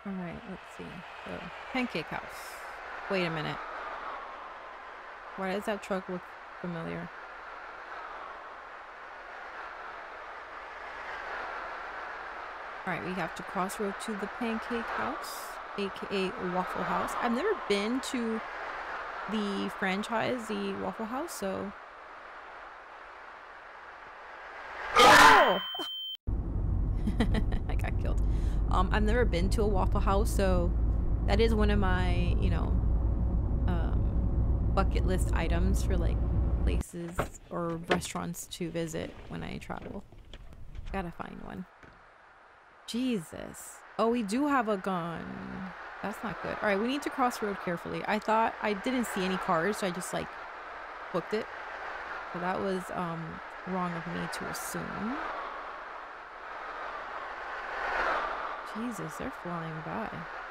All right, let's see. So, Pancake House. Wait a minute. Why does that truck look familiar? All right, we have to crossroad to the Pancake House, aka Waffle House. I've never been to the franchise, the Waffle House, so. Oh! I got killed. I've never been to a Waffle House, so that is one of my, bucket list items for like places or restaurants to visit when I travel. Gotta find one. Jesus. Oh, we do have a gun. That's not good. All right, we need to cross road carefully. I thought I didn't see any cars, so I just like booked it. So that was wrong of me to assume. Jesus, they're flying by.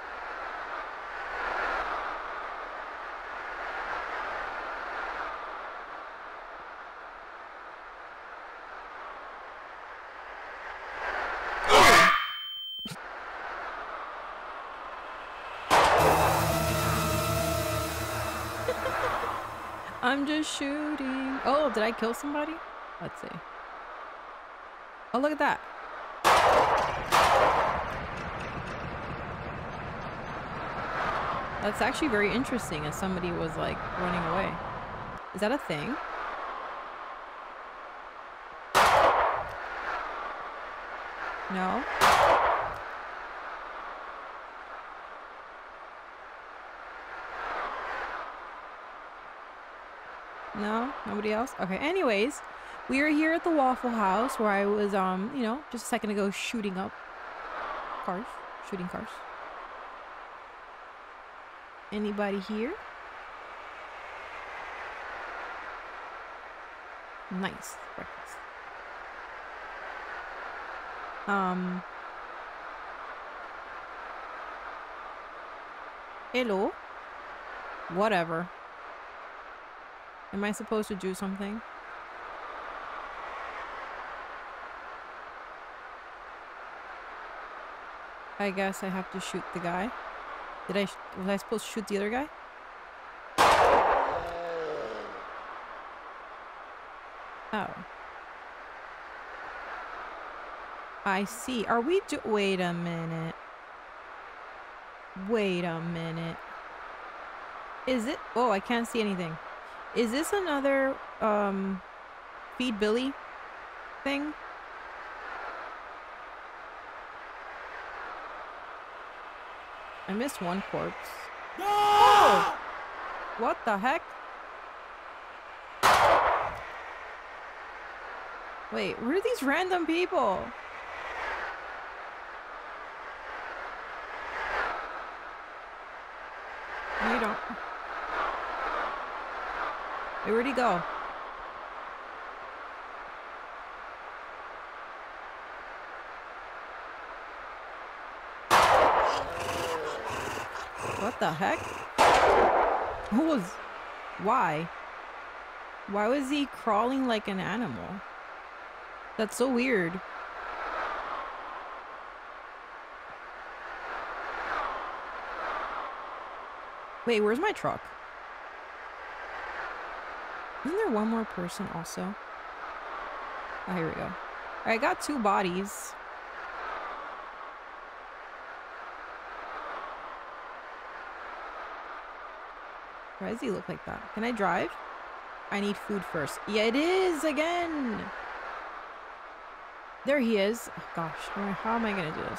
I'm just shooting. Oh, did I kill somebody? Let's see. Oh, look at that. That's actually very interesting as somebody was like running away. Is that a thing? No? No? Nobody else? Okay, anyways, we are here at the Waffle House where I was, just a second ago shooting up cars. Shooting cars. Anybody here? Nice. Breakfast. Hello? Whatever. Am I supposed to do something? I guess I have to shoot the guy. Was I supposed to shoot the other guy? Oh. I see. Are we wait a minute. Wait a minute. Is it? Oh, I can't see anything. Is this another, Feed Billy thing? I missed one corpse. No! Oh! What the heck? Wait, where are these random people? No, you don't. Hey, where'd he go? What the heck? Why? Why was he crawling like an animal? That's so weird. Wait, where's my truck? Isn't there one more person also? Oh, here we go. I got 2 bodies. Why does he look like that? Can I drive? I need food first. Yeah, it is again. There he is. Oh, gosh, how am I gonna do this?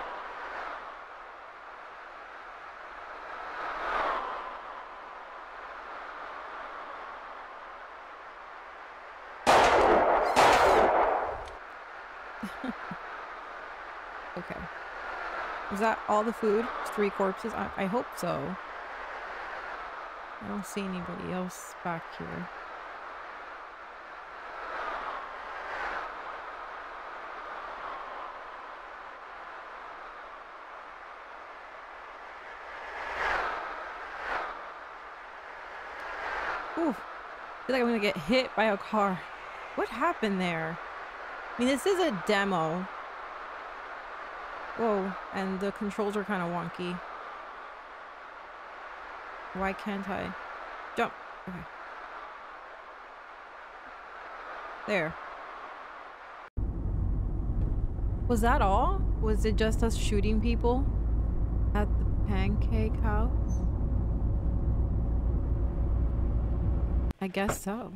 Okay. Is that all the food? Just 3 corpses? I hope so. I don't see anybody else back here. Ooh. I feel like I'm gonna get hit by a car. What happened there? I mean, this is a demo. Whoa, and the controls are kind of wonky. Why can't I jump? Okay. There. Was that all? Was it just us shooting people at the pancake house? I guess so.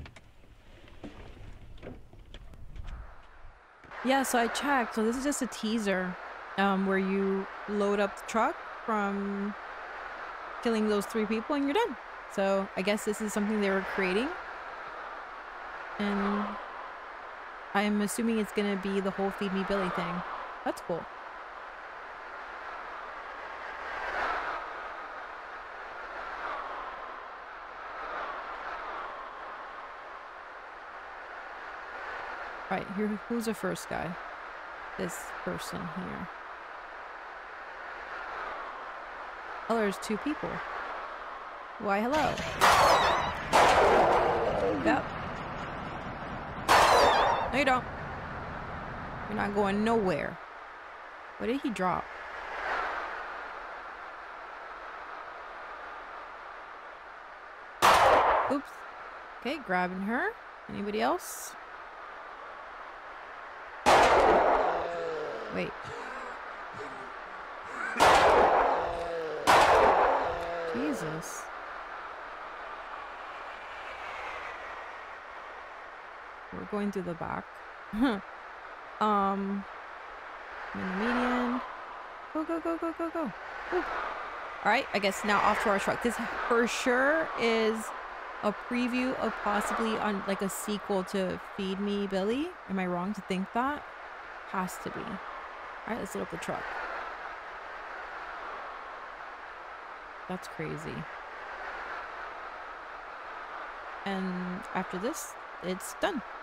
Yeah, so I checked. So this is just a teaser where you load up the truck from killing those 3 people and you're done. So I guess this is something they were creating. And I'm assuming it's gonna be the whole Feed Me Billy thing. That's cool. Right, here, who's the first guy? This person here. Oh, there's 2 people. Why, hello. Yep. No, you don't. You're not going nowhere. What did he drop? Oops. Okay, grabbing her. Anybody else? Wait. Jesus. We're going through the back. In the median. Go, go, go, go, go, go. Alright, I guess now off to our truck. This for sure is a preview of possibly on like a sequel to Feed Me Billy. Am I wrong to think that? Has to be. Alright, let's load up the truck. That's crazy. And after this, it's done.